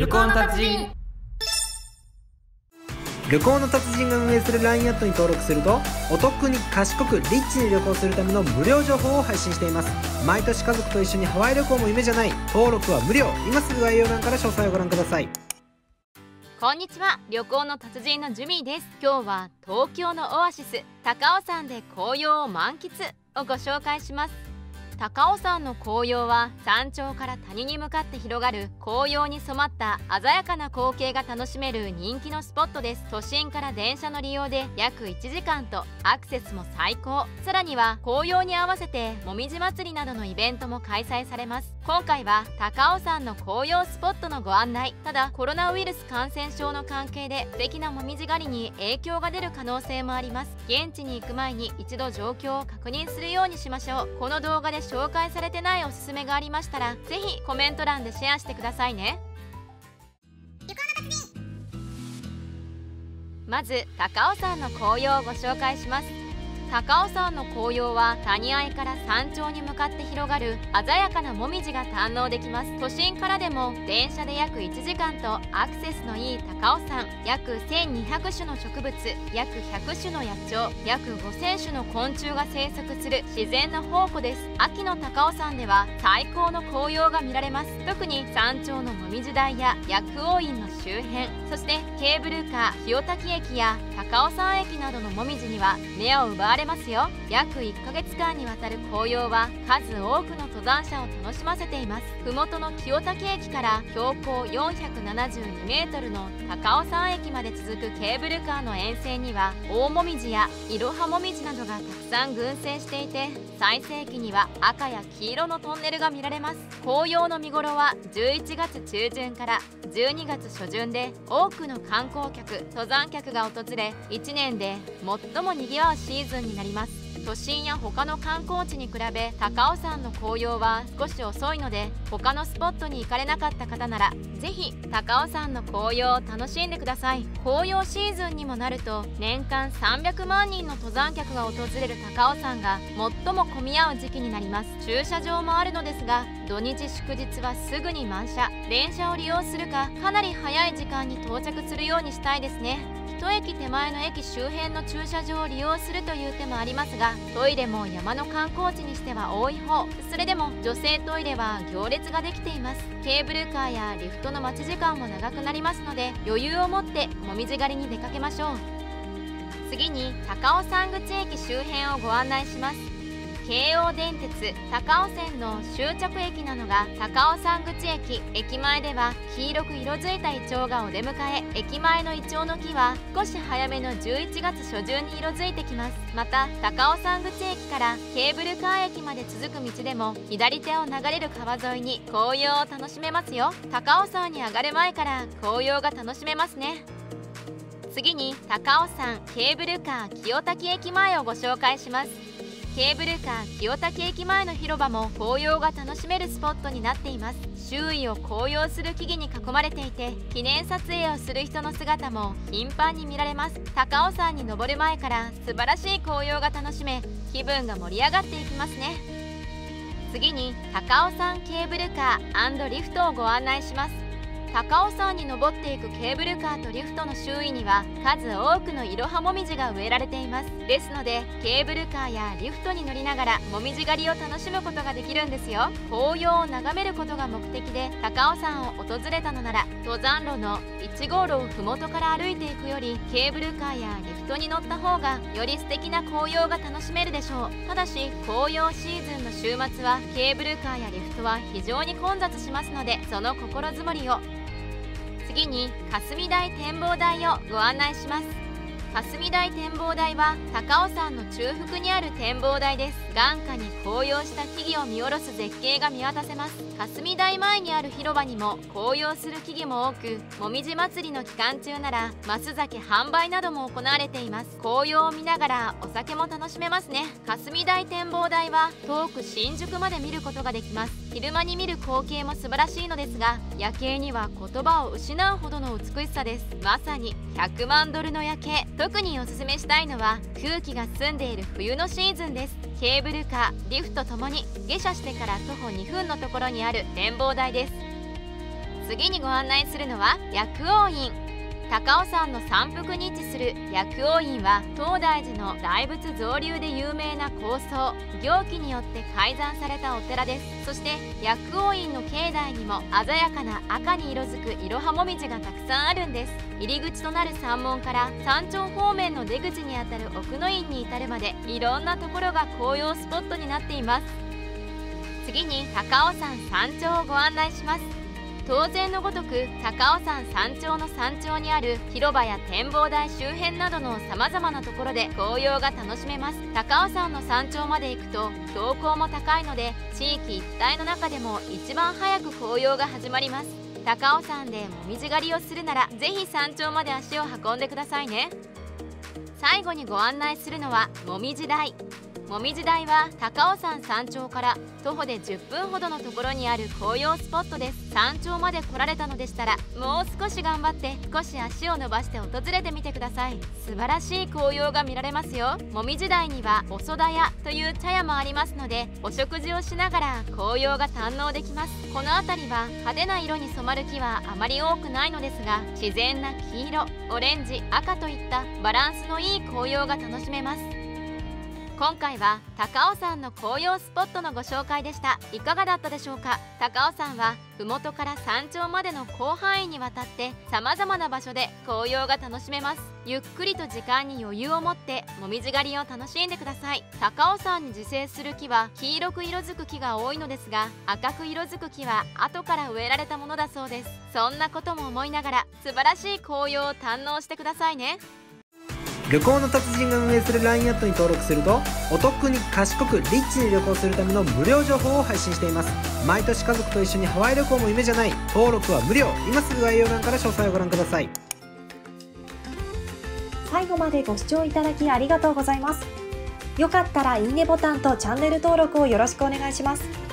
旅行の達人。 旅行の達人が運営する LINE アットに登録するとお得に賢くリッチに旅行するための無料情報を配信しています。毎年家族と一緒にハワイ旅行も夢じゃない。登録は無料。今すぐ概要欄から詳細をご覧ください。 こんにちは、旅行の達人のジュミーです。今日は東京のオアシス高尾山で紅葉を満喫をご紹介します。高尾山の紅葉は山頂から谷に向かって広がる紅葉に染まった鮮やかな光景が楽しめる人気のスポットです。都心から電車の利用で約1時間とアクセスも最高。さらには紅葉に合わせてもみじ祭りなどのイベントも開催されます。今回は高尾山の紅葉スポットのご案内。ただコロナウイルス感染症の関係で素敵なもみじ狩りに影響が出る可能性もあります。現地に行く前に一度状況を確認するようにしましょう。この動画で紹介されてないおすすめがありましたらぜひコメント欄でシェアしてくださいね。まず高尾山の紅葉をご紹介します。高尾山の紅葉は谷あいから山頂に向かって広がる鮮やかなもみじが堪能できます。都心からでも電車で約1時間とアクセスのいい高尾山。約1200種の植物、約100種の野鳥、約5000種の昆虫が生息する自然の宝庫です。秋の高尾山では最高の紅葉が見られます。特に山頂のもみじ台や薬王院の周辺、そしてケーブルカー清滝駅や高尾山駅などのもみじには目を奪われますよ。約1ヶ月間にわたる紅葉は数多くの登山者を楽しませています。麓の清滝駅から標高472メートルの高尾山駅まで続くケーブルカーの沿線には大もみじやイロハモミジなどがたくさん群生していて、最盛期には赤や黄色のトンネルが見られます。紅葉の見頃は11月中旬から12月初旬で、多くの観光客登山客が訪れ1年で最もにぎわうシーズンになります。都心や他の観光地に比べ高尾山の紅葉は少し遅いので、他のスポットに行かれなかった方ならぜひ高尾山の紅葉を楽しんでください。紅葉シーズンにもなると年間300万人の登山客が訪れる高尾山が最も混み合う時期になります。駐車場もあるのですが、土日祝日はすぐに満車。電車を利用するかかなり早い時間に到着するようにしたいですね。一駅手前の駅周辺の駐車場を利用するという手もありますが、トイレも山の観光地にしては多い方。それでも女性トイレは行列ができています。ケーブルカーやリフトの待ち時間も長くなりますので、余裕を持ってもみじ狩りに出かけましょう。次に高尾山口駅周辺をご案内します。京王電鉄高尾線の終着駅なのが高尾山口駅。駅前では黄色く色づいたイチョウがお出迎え。駅前のイチョウの木は少し早めの11月初旬に色づいてきます。また高尾山口駅からケーブルカー駅まで続く道でも左手を流れる川沿いに紅葉を楽しめますよ。高尾山に上がる前から紅葉が楽しめますね。次に高尾山ケーブルカー清滝駅前をご紹介します。ケーブルカー清滝駅前の広場も紅葉が楽しめるスポットになっています。周囲を紅葉する木々に囲まれていて、記念撮影をする人の姿も頻繁に見られます。高尾山に登る前から素晴らしい紅葉が楽しめ、気分が盛り上がっていきますね。次に高尾山ケーブルカー&リフトをご案内します。高尾山に登っていくケーブルカーとリフトの周囲には数多くのイロハモミジが植えられています。ですのでケーブルカーやリフトに乗りながらもみじ狩りを楽しむことができるんですよ。紅葉を眺めることが目的で高尾山を訪れたのなら、登山路の1号路を麓から歩いていくよりケーブルカーやリフトに乗った方がより素敵な紅葉が楽しめるでしょう。ただし紅葉シーズンの週末はケーブルカーやリフトは非常に混雑しますので、その心づもりを。次に霞台展望台をご案内します。霞台展望台は高尾山の中腹にある展望台です。眼下に紅葉した木々を見下ろす絶景が見渡せます。霞台前にある広場にも紅葉する木々も多く、もみじ祭りの期間中ならマス酒販売なども行われています。紅葉を見ながらお酒も楽しめますね。霞台展望台は遠く新宿まで見ることができます。昼間に見る光景も素晴らしいのですが、夜景には言葉を失うほどの美しさです。まさに100万ドルの夜景。特におすすめしたいのは空気が澄んでいる冬のシーズンです。ケーブルカー、リフトともに下車してから徒歩2分のところにある展望台です。 次にご案内するのは薬王院。高尾山の山腹に位置する薬王院は東大寺の大仏造立で有名な高僧行基によって開山されたお寺です。そして薬王院の境内にも鮮やかな赤に色づくいろはもみじがたくさんあるんです。入り口となる山門から山頂方面の出口にあたる奥の院に至るまでいろんなところが紅葉スポットになっています。次に高尾山山頂をご案内します。当然のごとく高尾山山頂の山頂にある広場や展望台周辺などのさまざまなところで紅葉が楽しめます。高尾山の山頂まで行くと標高も高いので地域一帯の中でも一番早く紅葉が始まります。高尾山でもみじ狩りをするならぜひ山頂まで足を運んでくださいね。最後にご案内するのはもみじ台。もみじ台は高尾山山頂から徒歩で10分ほどのところにある紅葉スポットです。山頂まで来られたのでしたらもう少し頑張って少し足を伸ばして訪れてみてください。素晴らしい紅葉が見られますよ。もみじ台にはおそだ屋という茶屋もありますのでお食事をしながら紅葉が堪能できます。この辺りは派手な色に染まる木はあまり多くないのですが自然な黄色、オレンジ、赤といったバランスのいい紅葉が楽しめます。今回は高尾山の紅葉スポットのご紹介でした。いかがだったでしょうか。高尾山は麓から山頂までの広範囲にわたって様々な場所で紅葉が楽しめます。ゆっくりと時間に余裕を持ってもみじ狩りを楽しんでください。高尾山に自生する木は黄色く色づく木が多いのですが赤く色づく木は後から植えられたものだそうです。そんなことも思いながら素晴らしい紅葉を堪能してくださいね。 旅行の達人が運営する LINE アットに登録するとお得に賢くリッチに旅行するための無料情報を配信しています。毎年家族と一緒にハワイ旅行も夢じゃない。登録は無料。今すぐ概要欄から詳細をご覧ください。 最後までご視聴いただきありがとうございます。よかったらいいねボタンとチャンネル登録をよろしくお願いします。